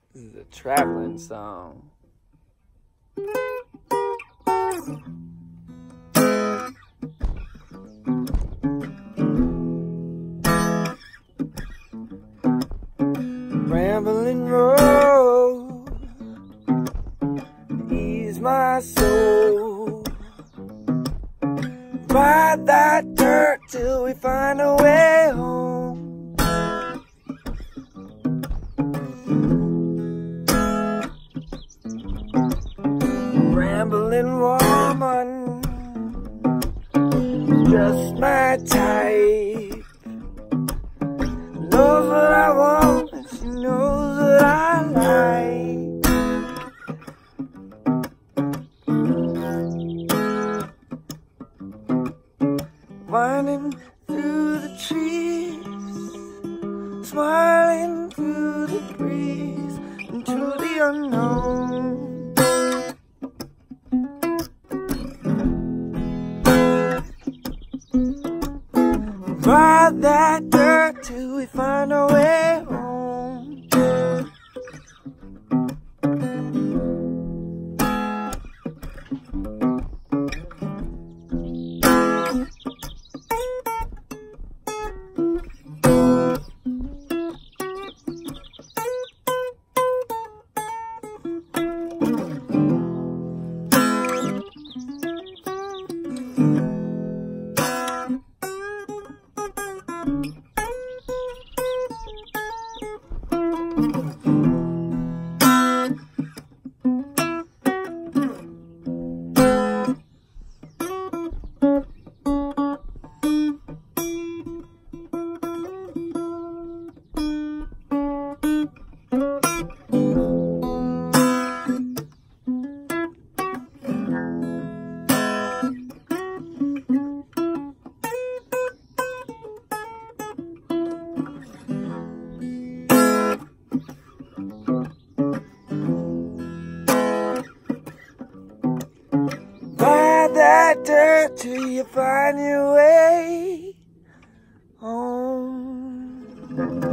This is a traveling song. Ramblin' road, ease my soul. Ride that dirt till we find a way home. Ramblin' woman, just my type. Knows what I want and she knows what I like. Winding through the trees, smiling through the breeze into the unknown. Ride that dirt till we find our way home. Ride that dirt till you find your way home.